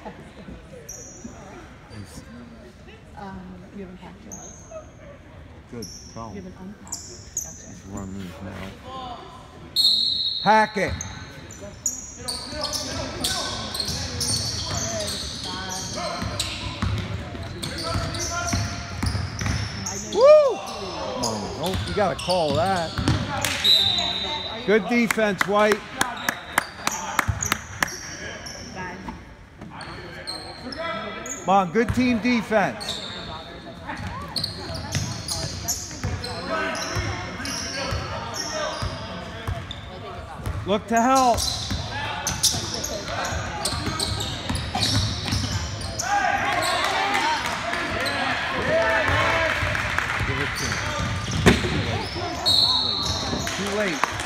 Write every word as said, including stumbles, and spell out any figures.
Um, you haven't packed yet. Good. Oh. You haven't unpacked. Gotcha. Let's run these now. Pack it. Woo! Come on. Oh, you gotta call that. Good defense, White. Come on, good team defense. Look to help. Give it to him. Too late. Too late.